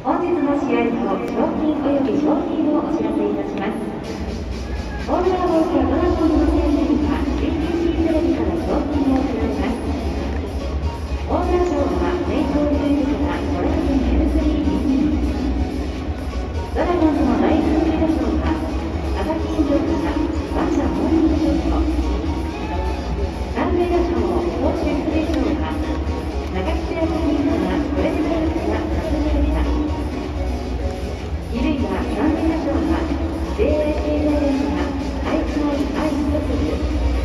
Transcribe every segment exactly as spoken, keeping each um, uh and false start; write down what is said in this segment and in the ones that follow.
本日の試合の賞金及び賞金をお知らせいたします。大村ボールドラゴンズの選手には シーティーシー テレビから賞金を贈られます。大村賞はメイトリーグからドラゴン エムスリー にドラゴンズの第一リード賞は佐々木新庄から馬車モーニングショット。三塁打賞を投手出塁賞は中木製作品からこれで選手が獲得されました。二塁打三塁打賞は ジェイエーケー ジャイアンツが愛知内愛知特区。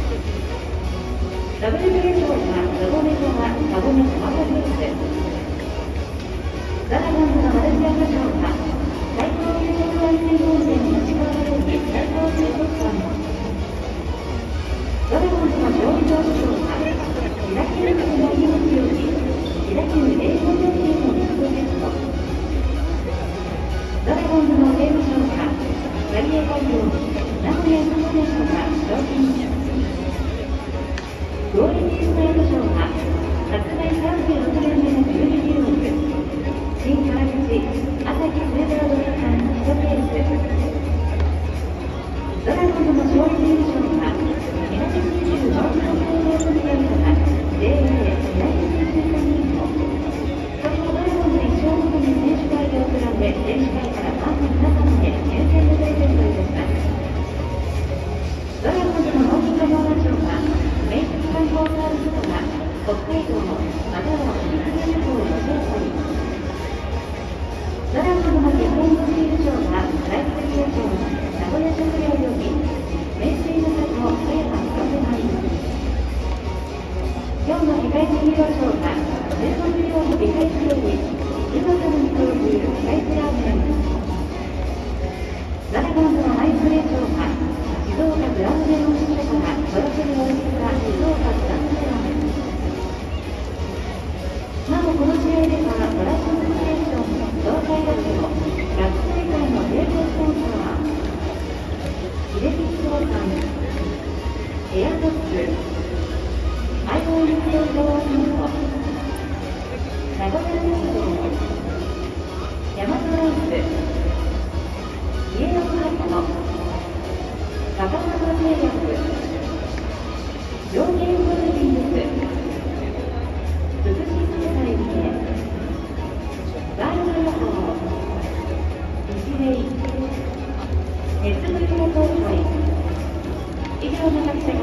ダブルプレー賞はカゴメからカゴメトマトジュース。ドラゴンズのマルチアンダ賞は最高優勝安全本線石川より最高中国産。ドラゴンズの勝利投手賞は自打球力の命より自打球栄養条件のリスクセット。ドラゴンズのゲーム賞はキャリア会場名古屋の選手が賞金にクオリティスタート賞は発売さんじゅうろくねんめのじゅうに記録新川口朝日スレザードリカンいちケース。ドラゴンズの勝利優勝は南九州ノースコントロール組合から ジェイエー 南九州サミート。これもドラゴンズ一生ごとに選手会で贈られ選手会からファンの皆様へ抽選でプレゼントいたします。ドラゴンズのノーヒットノーラン賞は名実観光サービスから北海道または三菱地方予選会。ドラゴンズの日本のシール賞は大学野賞名古屋食料より名水の里葉山広瀬杯。今日の世界的ヒーロー賞は中国領の世界記録今からの東急世界プラーメン。ドラゴンズのマイプレー賞は静岡ブランドメロン支社からトロフィーを贈った静岡ブランドメロン。なおこの試合ではドラゴンズステーション東海学のラップ大会の提供スポンサー秀樹不動産エアドッグアイオン陸上上腕元名古屋鉄道ヤマトライフ家のハート高松製薬両芸ホールディングス福祉生態系ワールド旅行日米熱ブルの東海以上の各社